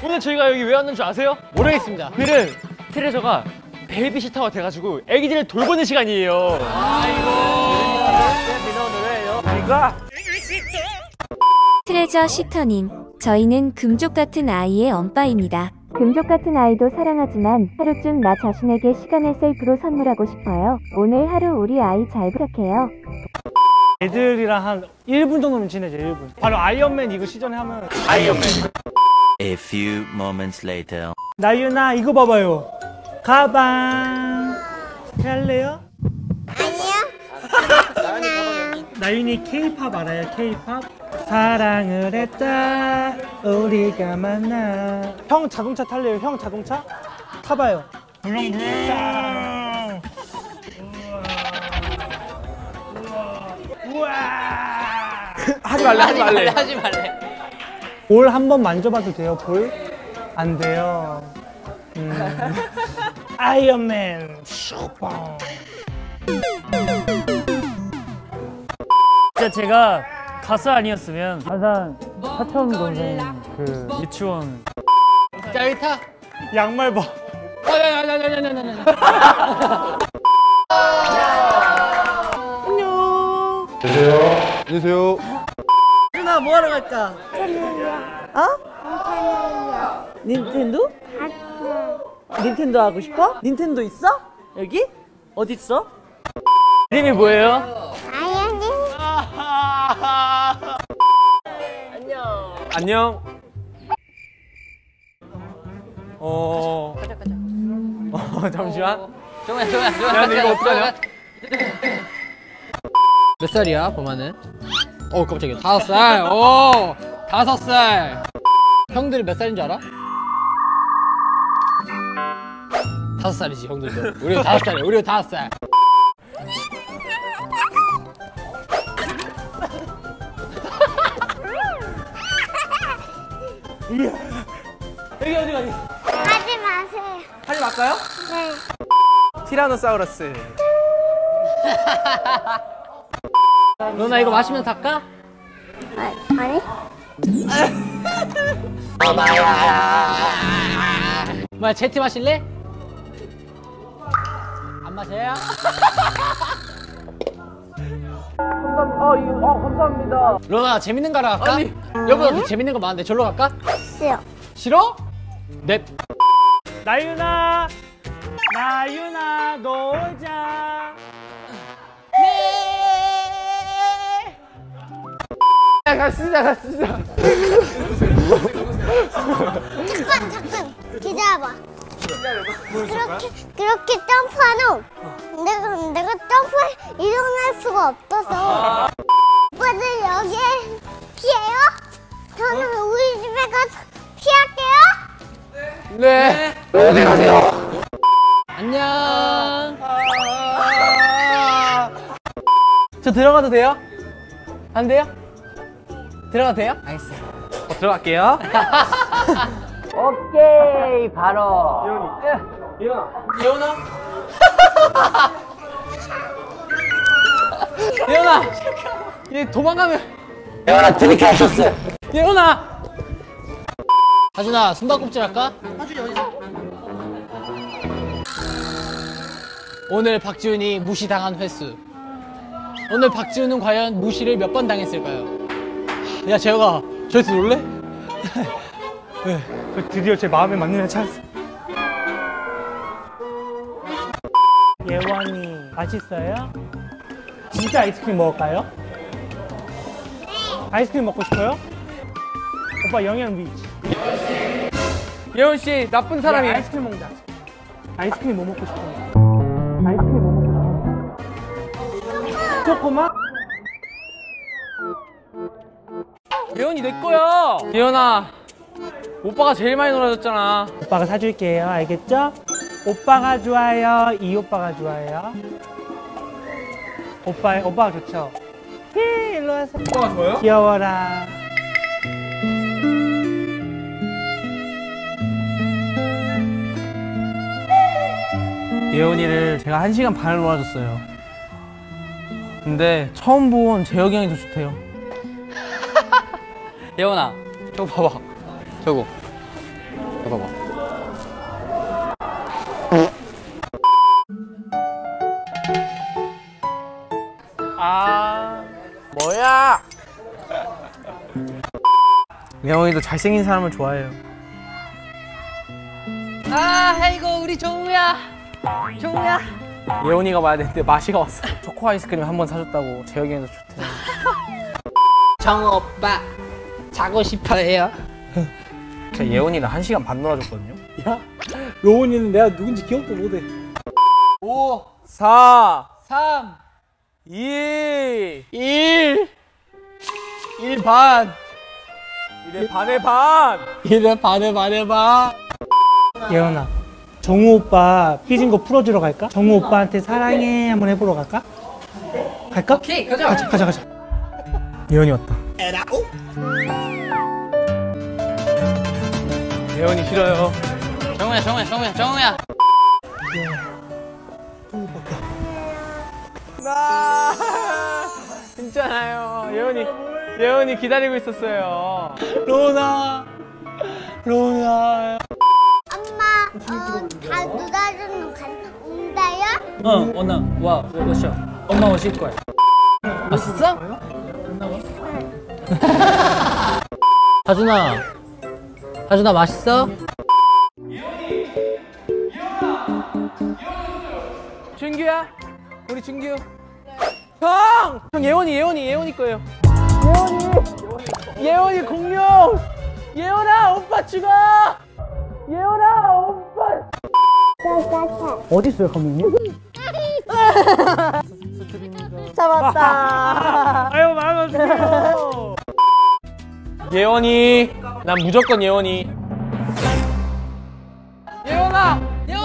오늘 저희가 여기 왜 왔는 줄 아세요? 모르겠습니다. 오늘은 트레저가 베이비시터가 돼가지고 애기들을 돌보는 시간이에요. 아이고. 트레저 시터님, 저희는 금족 같은 아이의 엄빠입니다. 금족 같은 아이도 사랑하지만 하루쯤 나 자신에게 시간을 셀프로 선물하고 싶어요. 오늘 하루 우리 아이 잘 부탁해요. 애들이랑 한 1분 정도면 지내죠. 1분. 바로 아이언맨 이거 시전에 하면 아이언맨. A few moments later. 나윤아 이거 봐봐요. 가방 할래요? 아니요. 나윤이 K-팝 알아요? K-팝? 사랑을 했다 우리가 만나. 형 자동차 탈래요? 형 자동차? 타봐요. 불렁불렁. 우와. 하지 말래. 볼 한번 만져봐도 돼요? 볼? 안 돼요. 아이언맨. 슈퍼. 진짜 제가 가수 아니었으면 항상 사촌 동생 그 유치원. 자, 여기 타. 양말 봐. 안녕하세요. 누나 뭐 하러 갈까? 어? 닌텐도? 닌텐도 하고 싶어? 닌텐도 있어? 여기? 어디 있어? 이름이 뭐예요? 안녕. 가자. 잠시만. 정우야. 야, 근데 이거 어떡하냐? 몇 살이야, 범아는? 깜짝이야. 5살. 5살. 형들이 몇 살인 줄 알아? 5살이지, 형들도. 우리도 5살이야. 우리도 5살. 여기 어디 가니? 하지 마세요. 하지 말까요? 네. 티라노사우루스. 너나 이거 마시면서 할까? 아니? 뭐야, 제티 마실래? 안 마셔요? 감사합니다. 로나 재밌는 거 하러 갈까? 아니. 여보한테 재밌는 거 많은데 절로 갈까? 싫어. 싫어? 넵. 나윤아 놀자. 가시자. 잠깐. 기다려봐. 그렇게 점프하는 내가 점프에 일어날 수가 없어서 오빠들 여기에 피해요? 저는 우리 집에 가서 피할게요. 네. 어디 가세요? 안녕. 저 들어가도 돼요? 안 돼요? 들어가도 돼요? 알겠어요. 들어갈게요. 오케이, 바로. 예원아. 예원아, 얘 도망가면. 예원아 드리게 하셨어. 예원아. 하준아, 숨바꼭질 할까? 오늘 박지훈이 무시당한 횟수. 오늘 박지훈은 과연 무시를 몇 번 당했을까요? 야, 재혁아, 저기서 놀래? 네, 드디어 제 마음에 맞는 애 찾았어. 예원이 맛있어요? 진짜 아이스크림 먹을까요? 아이스크림 먹고 싶어요? 오빠 영양 위치. 예원 씨 나쁜 사람이에요. 아이스크림 먹자. 아이스크림 뭐 먹고 싶어요? 아이스크림 뭐 먹고 싶어요? 초코맛? 예원이 내 거야. 예원아, 오빠가 제일 많이 놀아줬잖아. 오빠가 사줄게요. 알겠죠? 오빠가 좋아요? 이 오빠가 좋아요? 오빠가 좋죠? 일로 와서. 오빠가 좋아요? 귀여워라. 예원이를 제가 1시간 반을 놀아줬어요. 근데 처음 본 재혁이 형이 더 좋대요. 예원아, 저거 봐봐. 저거. 받아봐. 뭐야? 명훈이도 잘생긴 사람을 좋아해요. 아이고 우리 종우야. 종우야. 예원이가 와야 되는데 마시가 왔어. 초코 아이스크림 한 번 사줬다고 재혁이는 좋대. 정우 오빠 자고 싶어해요. 제가 예원이랑 1시간 반 놀아줬거든요. 야, 로운이는 내가 누군지 기억도 못해. 5, 4, 3, 2, 1 반. 1의 반의 반. 1의 반의 반. 예원아, 정우 오빠 삐진 거 풀어주러 갈까? 정우 오빠한테 사랑해 한번 해보러 갈까? 갈까? 오케이, 가자. 가자. 예원이 왔다. 예원이 싫어요. 정우야. 나 진짜나요. 예원이 기다리고 있었어요. 로나. 엄마, 다 놀아주는 온다요? 원나 와 오셔. 엄마 오실 거야. 맛있어? 하준아 맛있어? 준규야? 우리 준규. 형 예원이 거예요. 예원이 공룡. 예원아 오빠 죽어. 예원아 오빠. 어디 있어요 감독님? 잡았다. 아유 마음 아프세요. 예원이, 난 무조건 예원이. 예원아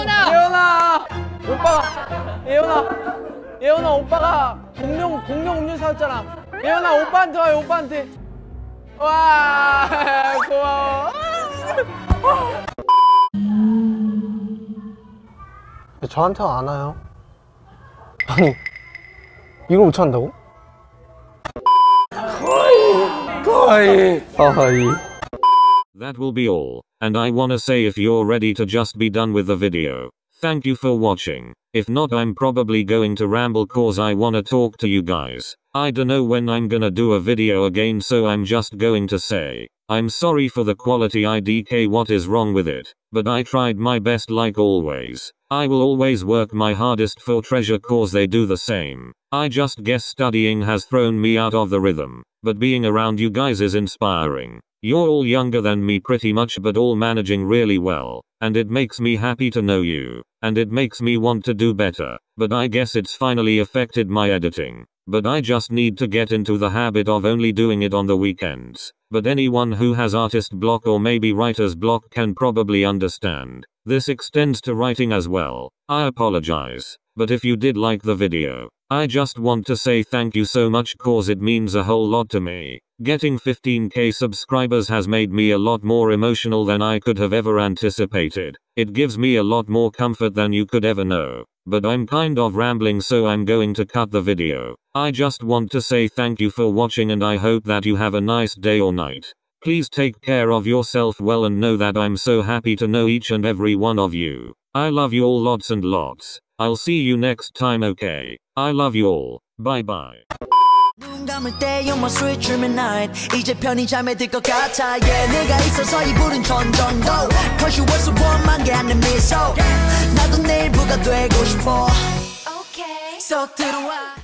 오빠가 공룡 음료 사왔잖아. 예원아 오빠한테 와요. 오빠한테. 와 고마워. 저한테 안 와요. 아니, 이걸 못 찾는다고? 거의. That will be all, and I wanna say if you're ready to just be done with the video, thank you for watching. If not, I'm probably going to ramble cause I wanna talk to you guys. I dunno when I'm gonna do a video again, so I'm just going to say, I'm sorry for the quality IDK, what is wrong with it, but I tried my best like always. I will always work my hardest for Treasure cause they do the same. I just guess studying has thrown me out of the rhythm, but being around you guys is inspiring. You're all younger than me pretty much but all managing really well, and it makes me happy to know you, and it makes me want to do better, but I guess it's finally affected my editing. But I just need to get into the habit of only doing it on the weekends. But anyone who has artist block or maybe writer's block can probably understand. This extends to writing as well. I apologize. But if you did like the video, I just want to say thank you so much cause it means a whole lot to me. Getting 15k subscribers has made me a lot more emotional than I could have ever anticipated. It gives me a lot more comfort than you could ever know. But I'm kind of rambling, so I'm going to cut the video. I just want to say thank you for watching and I hope that you have a nice day or night. Please take care of yourself well and know that I'm so happy to know each and every one of you. I love you all lots and lots. I'll see you next time, okay? I love you all. Bye bye. 눈 감을 때 you're my sweet dreaming night 이제 편의점에 들 것 같아 yeah 네가 있어서 이 불은 천정도 Cause you were so warm 게 않는 미소 나도 내일 부가 되고 싶어 Okay 쏙 들어와